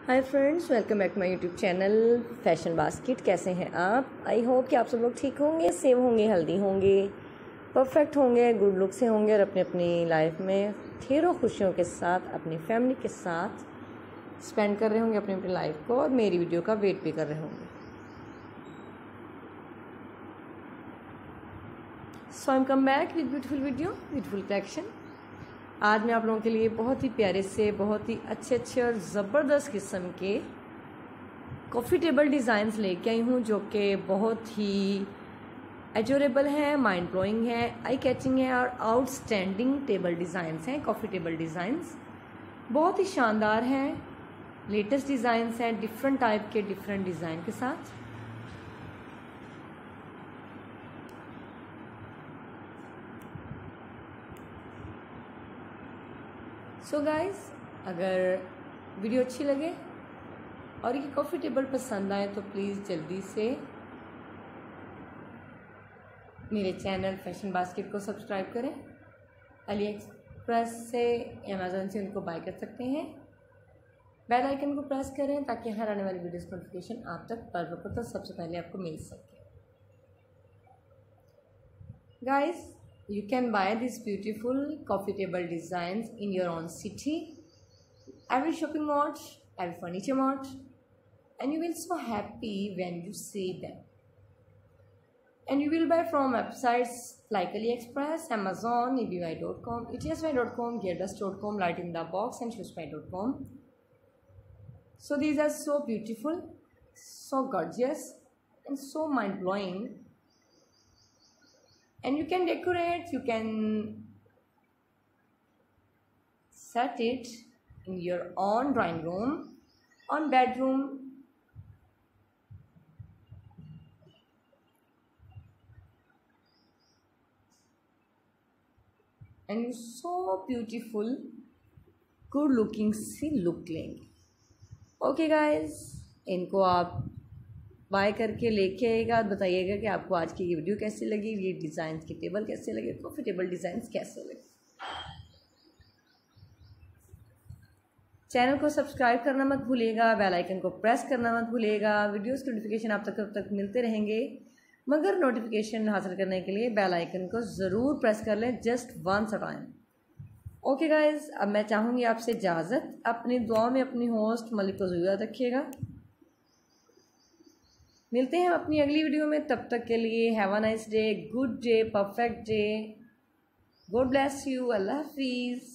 Hi friends, welcome back to my YouTube channel fashion basket. कैसे हैं आप? I hope कि आप सब लोग ठीक होंगे, सेव होंगे, हेल्दी होंगे, परफेक्ट होंगे, गुड लुक से होंगे और अपनी अपनी लाइफ में ढेरों खुशियों के साथ अपनी फैमिली के साथ स्पेंड कर रहे होंगे अपनी अपनी लाइफ को और मेरी वीडियो का वेट भी कर रहे होंगे। So I am come back with beautiful video, beautiful collection. आज मैं आप लोगों के लिए बहुत ही प्यारे से, बहुत ही अच्छे और ज़बरदस्त किस्म के कॉफ़ी टेबल डिज़ाइंस लेके आई हूँ, जो कि बहुत ही एडोरेबल हैं, माइंड ब्लोइंग है, आई कैचिंग है और आउटस्टैंडिंग टेबल डिज़ाइंस हैं। कॉफ़ी टेबल डिज़ाइंस बहुत ही शानदार हैं, लेटेस्ट डिज़ाइंस हैं, डिफरेंट टाइप के डिफरेंट डिज़ाइन के साथ। सो गाइस, अगर वीडियो अच्छी लगे और ये कॉफ़ी टेबल पसंद आए तो प्लीज़ जल्दी से मेरे चैनल फैशन बास्केट को सब्सक्राइब करें। अली एक्सप्रेस से, अमेज़न से उनको बाय कर सकते हैं। बेल आइकन को प्रेस करें ताकि हर आने वाली वीडियोस का नोटिफिकेशन आप तक पर सबसे पहले आपको मिल सके। Guys, you can buy these beautiful coffee table designs in your own city, every shopping mall, every furniture mall, and you will so happy when you see them. And you will buy from websites like AliExpress, Amazon, eBay.com, etsy.com, gearbest.com, Light in the Box, and Shoespy.com. So these are so beautiful, so gorgeous, and so mind-blowing. And you can decorate, you can set it in your own drawing room, on bedroom, and you so beautiful, good looking सी look लेंगे। Okay guys, इनको आप bye करके लेके आइएगा, बताइएगा कि आपको आज की ये वीडियो कैसी लगी, ये डिज़ाइंस के टेबल कैसे लगे, कॉफ़ी टेबल डिज़ाइंस कैसे लगे। चैनल को सब्सक्राइब करना मत भूलिएगा, बेल आइकन को प्रेस करना मत भूलिएगा। वीडियोस के नोटिफिकेशन आप तक मिलते रहेंगे, मगर नोटिफिकेशन हासिल करने के लिए बेल आइकन को ज़रूर प्रेस कर लें, just once a time. Okay guys, अब मैं चाहूँगी आपसे इजाज़त। अपनी दुआ में अपनी होस्ट मलिक को ज़रूर रखिएगा। मिलते हैं अपनी अगली वीडियो में, तब तक के लिए have a nice day, good day, perfect day, God bless you, अल्लाह हाफिज़।